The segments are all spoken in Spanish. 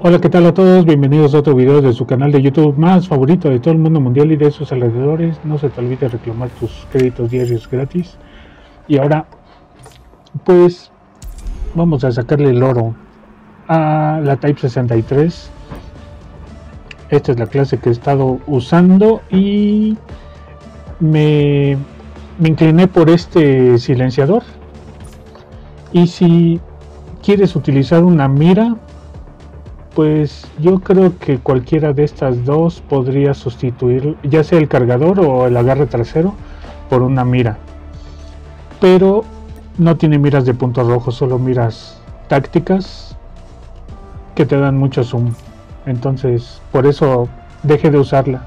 Hola, ¿qué tal a todos? Bienvenidos a otro video de su canal de YouTube más favorito de todo el mundo mundial y de sus alrededores. No se te olvide reclamar tus créditos diarios gratis. Y ahora, pues, vamos a sacarle el oro a la Type 63. Esta es la clase que he estado usando y me incliné por este silenciador. Y si quieres utilizar una mira, pues yo creo que cualquiera de estas dos podría sustituir, ya sea el cargador o el agarre trasero, por una mira. Pero no tiene miras de punto rojo, solo miras tácticas que te dan mucho zoom. Entonces, por eso dejé de usarla.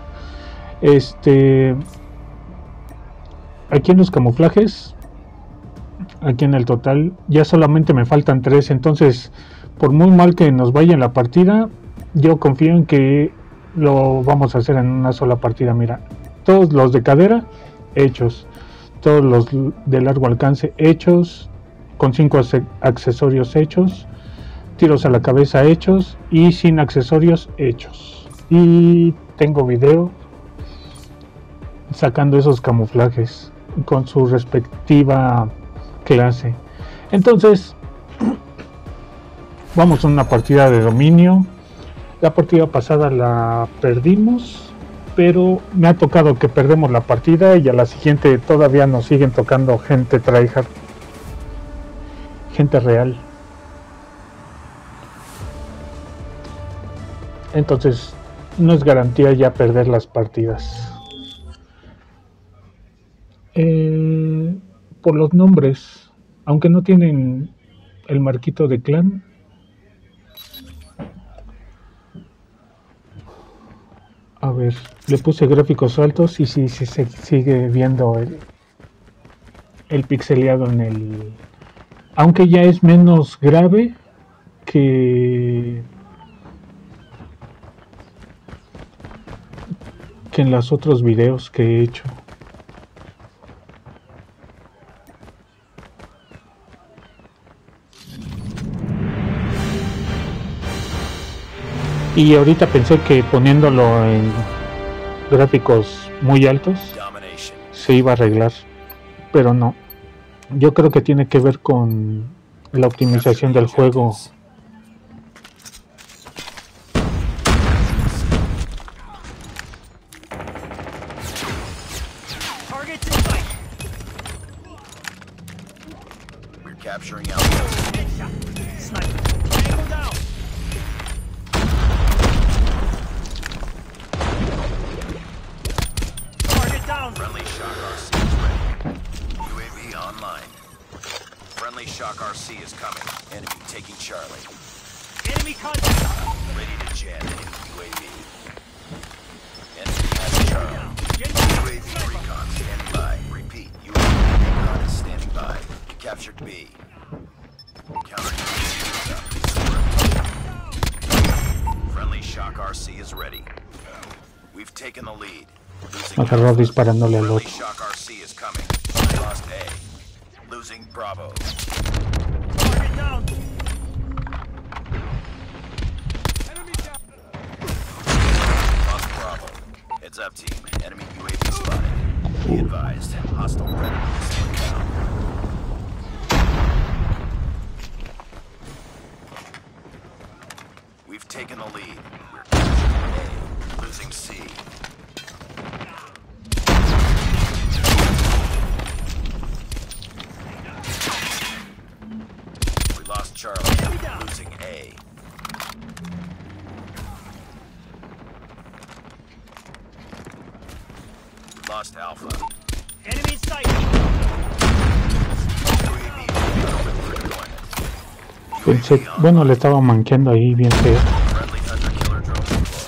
Aquí en los camuflajes, aquí en el total, ya solamente me faltan 3, entonces por muy mal que nos vaya en la partida, yo confío en que lo vamos a hacer en una sola partida. Mira, todos los de cadera hechos, todos los de largo alcance hechos, con 5 accesorios hechos, tiros a la cabeza hechos y sin accesorios hechos. Y tengo video sacando esos camuflajes con su respectiva clase. Entonces vamos a una partida de dominio. La partida pasada la perdimos, pero me ha tocado que perdemos la partida y a la siguiente todavía nos siguen tocando gente tryhard, gente real. Entonces no es garantía ya perder las partidas. Por los nombres, aunque no tienen el marquito de clan, a ver, le puse gráficos altos y sí se sigue viendo el pixeleado en el... Aunque ya es menos grave que en los otros videos que he hecho. Y ahorita pensé que poniéndolo en gráficos muy altos se iba a arreglar, pero no. Yo creo que tiene que ver con la optimización del juego. Friendly Shock RC is coming. Enemy taking Charlie. Enemy contact. Ready to jam enemy UAV. Enemy has Charlie. UAV recon standing by. Repeat. UAV recon is standing by. Captured B. Counter UAV is up. Friendly Shock RC is ready. We've taken the lead. Agarró disparándole al otro. Friendly Shock RC is coming. Lost A. Losing Bravo. Target down. Enemy down. Lost Bravo. Heads up, team. Enemy UAV spotted. Be advised. Hostile predator down. We've taken the lead. We're capturing A. Losing C. Charlie, losing A. Lost Alpha. Enemy in sight. Pensé, bueno, le estaba manqueando ahí bien feo. Friendly Hunter Killer drone deployed.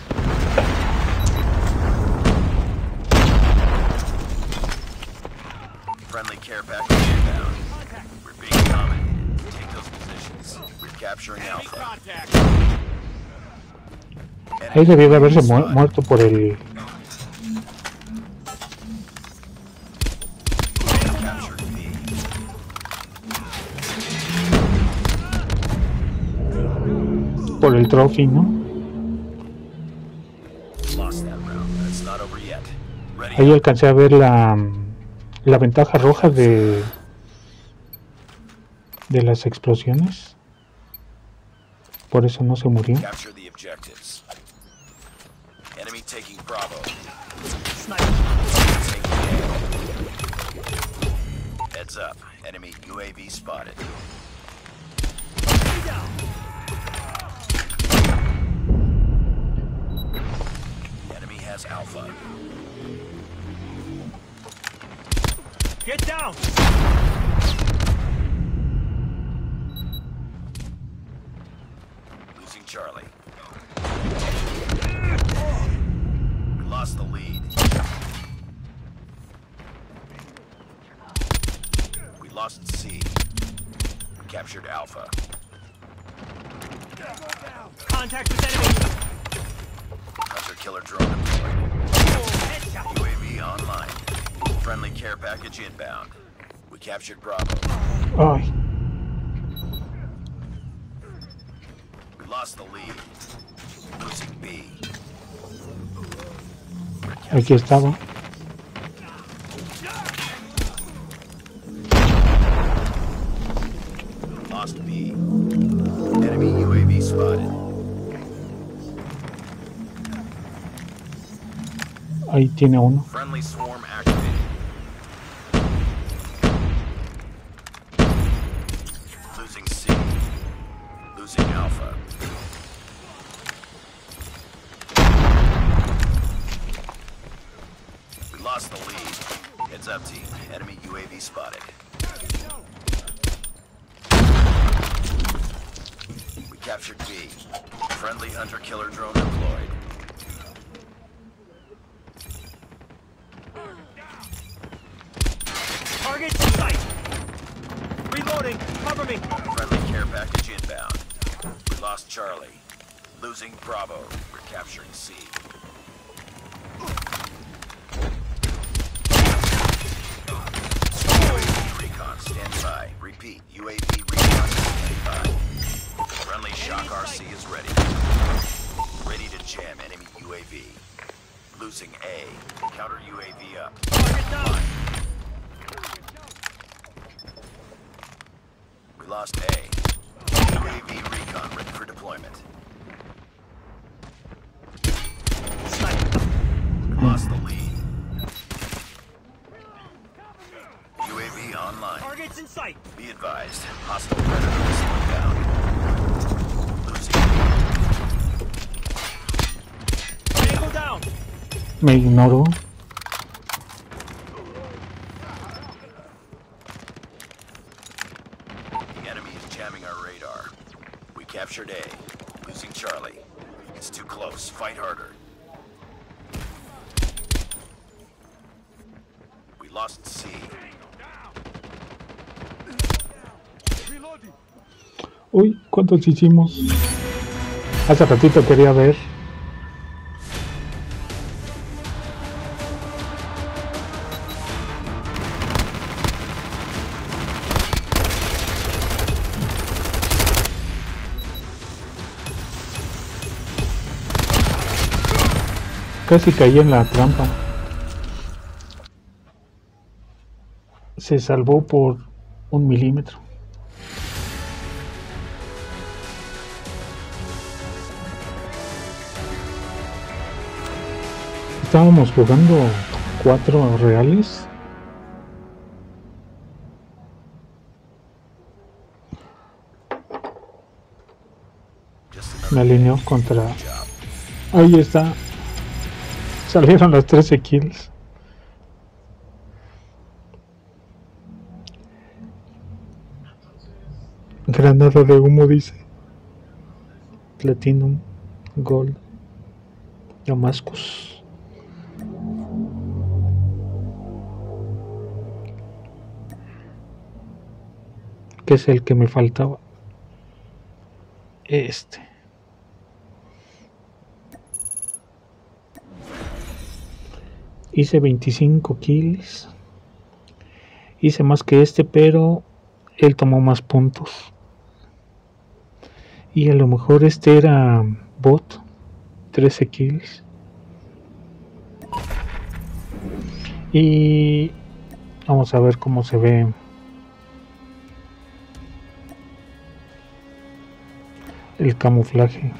Friendly care package inbound. We're being dominated. Take those positions. We're capturing Alpha. Ahí debió de haberse muerto por el... por el trophy, ¿no? Lost that round, but it's not over yet. Ready Ahí up. alcancé a ver la ventaja roja de las explosiones. Por eso no se murió. Capture the objectives. Enemy taking Bravo. Taking A. Heads up. Enemy UAV spotted. Enemy has Alpha. Get down! Losing Charlie. We lost the lead. We lost C. We captured Alpha. Contact with enemy! Hunter-killer drone deployed. Headshot! UAV online. Friendly care package inbound. We captured Bravo. Ay, We lost the lead. Losing B. aquí estaba. Lost B. Enemy UAV spotted. Ahí tiene uno. Friendly swarm activated. Losing C. Losing Alpha. We lost the lead. Heads up, team. Enemy UAV spotted. We captured B. Friendly hunter-killer drone deployed. Target in sight! Reloading! Cover me! Friendly care package inbound. We lost Charlie. Losing Bravo. We're capturing C. UAV recon standby. Repeat. UAV recon standby. Friendly shock RC is ready. Ready to jam enemy UAV. Losing A. Counter UAV up. Target down! We lost A. UAV recon ready for deployment. Sniper! Lost the lead. UAV online. Targets in sight! Be advised. Hostile predator is slowing down. Losing. Tango down! Me ignoró. The enemy is jamming our radar. We captured A. Losing Charlie. It's too close. Fight harder. We lost C. Uy, ¿cuántos hicimos? Hace ratito quería ver. Casi caí en la trampa. Se salvó por 1 milímetro. Estábamos jugando 4 reales. Just Me another alineó contra... job. Ahí está. Salieron las 13 kills. Granada de humo, dice. Platinum, Gold, Damascus. Que es el que me faltaba. Este. Hice 25 kills. Hice más que este, pero él tomó más puntos. Y a lo mejor este era bot. 13 kills. Y vamos a ver cómo se ve el camuflaje.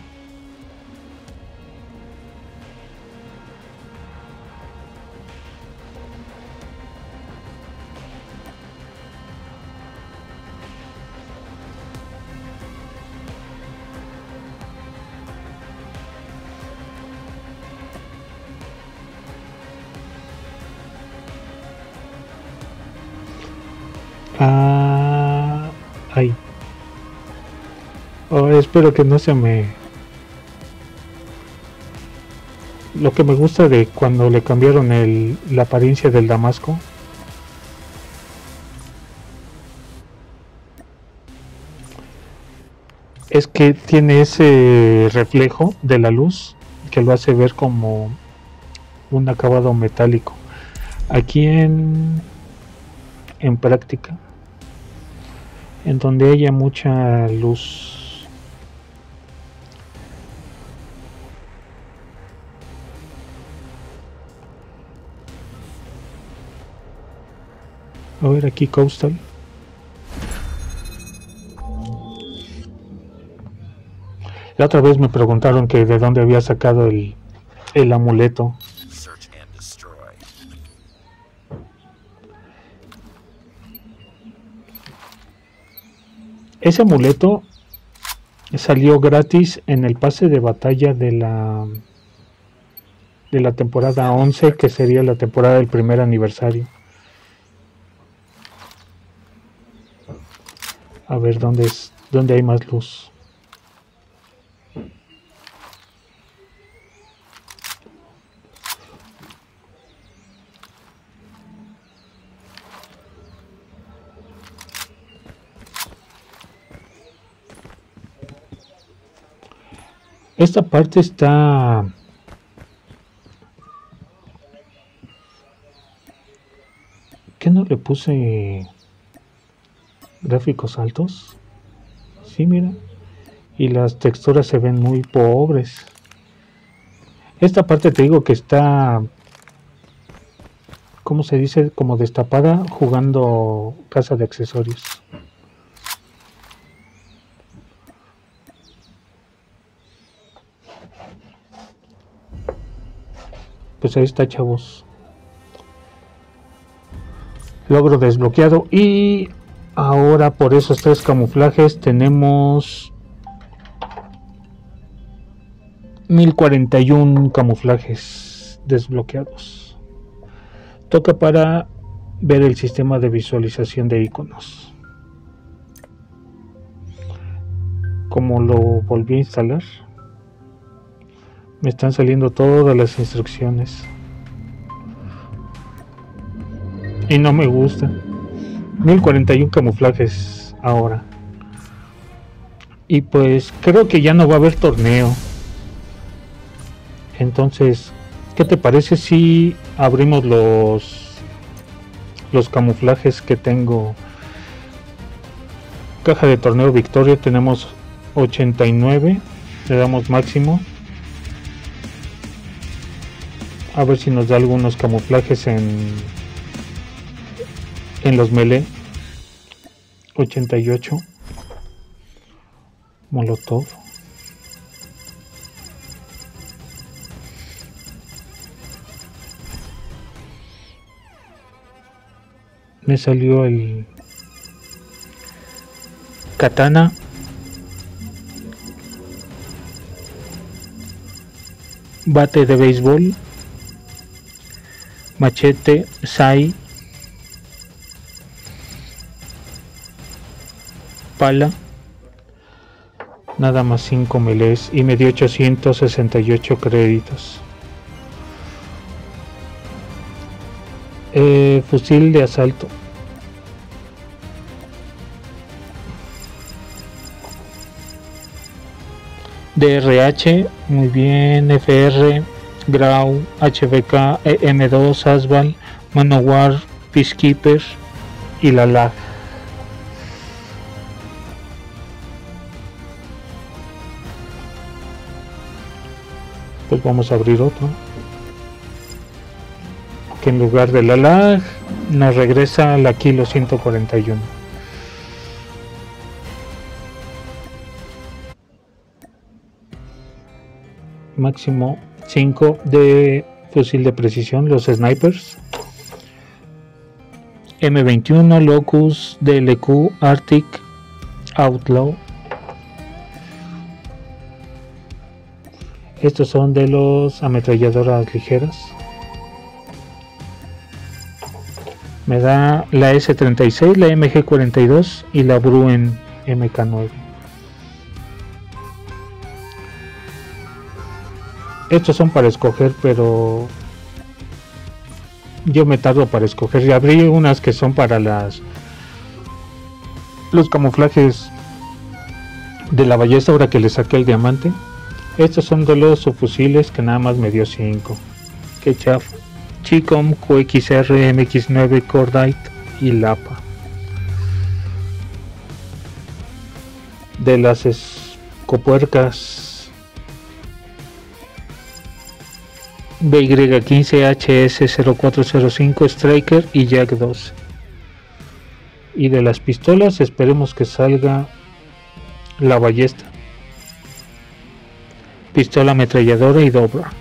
Ahí. Oh, espero que no se me... Lo que me gusta de cuando le cambiaron la apariencia del Damasco es que tiene ese reflejo de la luz que lo hace ver como un acabado metálico. Aquí en práctica, en donde haya mucha luz, a ver aquí Coastal. La otra vez me preguntaron que de dónde había sacado el amuleto. Ese amuleto salió gratis en el pase de batalla de la temporada 11, que sería la temporada del primer aniversario. A ver dónde hay más luz. Esta parte está... ¿Qué no le puse gráficos altos? Sí, mira. Y las texturas se ven muy pobres. Esta parte te digo que está... ¿Cómo se dice? Como destapada jugando casa de accesorios. Pues ahí está, chavos. Logro desbloqueado. Y ahora por esos 3 camuflajes tenemos 1041 camuflajes desbloqueados. Toca para ver el sistema de visualización de iconos. Como lo volví a instalar, me están saliendo todas las instrucciones y no me gusta. 1041 camuflajes ahora. Y pues creo que ya no va a haber torneo. Entonces, ¿qué te parece si abrimos los camuflajes que tengo? Caja de torneo victoria, tenemos 89. Le damos máximo. A ver si nos da algunos camuflajes en los melee. 88. Molotov. Me salió el katana. Bate de béisbol. Machete, sai, pala, nada más 5 melees y me dio 868 créditos. Fusil de asalto. DRH, muy bien. FR, Grau, HBK, M2, Asval, Manowar, Peacekeeper y la LAG. Pues vamos a abrir otro, que en lugar de la lag nos regresa la kilo 141. Máximo 5 de fusil de precisión, los snipers. M21, Locus, DLQ, Arctic, Outlaw. Estos son de los ametralladoras ligeras. Me da la S36, la MG42 y la Bruen MK9. Estos son para escoger, pero yo me tardo para escoger. Y abrí unas que son para los camuflajes de la ballesta, ahora que le saqué el diamante. Estos son de los subfusiles, que nada más me dio 5. Que chafa. Chicom, QXR, MX9, Cordite y Lapa. De las escopuercas BY15, HS0405, Striker y Jack 2. Y de las pistolas esperemos que salga la ballesta, pistola ametralladora y dobra.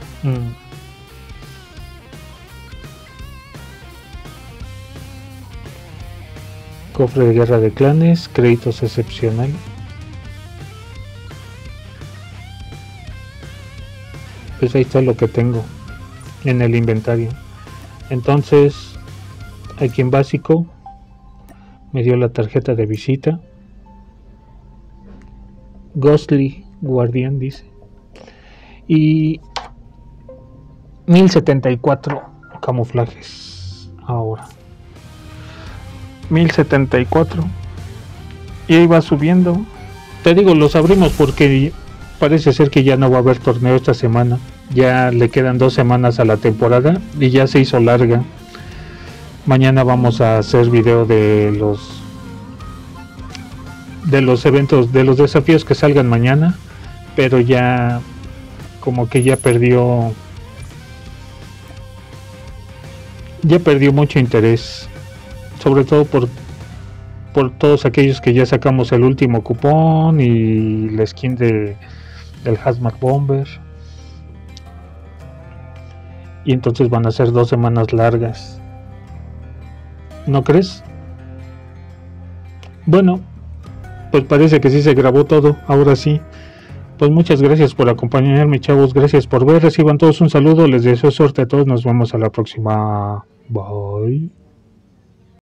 Cofre de guerra de clanes, créditos excepcional. Pues ahí está lo que tengo en el inventario. Entonces aquí en básico me dio la tarjeta de visita. Ghostly Guardian dice. Y 1074 camuflajes ahora. 1074. Y ahí va subiendo. Te digo, los abrimos porque parece ser que ya no va a haber torneo esta semana. Ya le quedan 2 semanas a la temporada y ya se hizo larga. Mañana vamos a hacer video de los eventos, de los desafíos que salgan mañana, pero ya como que ya perdió mucho interés, sobre todo por todos aquellos que ya sacamos el último cupón y la skin del Hazmat Bomber, y entonces van a ser 2 semanas largas, ¿no crees? Bueno, pues parece que sí se grabó todo, ahora sí. Pues muchas gracias por acompañarme, chavos, gracias por ver, reciban todos un saludo, les deseo suerte a todos, nos vemos a la próxima, bye.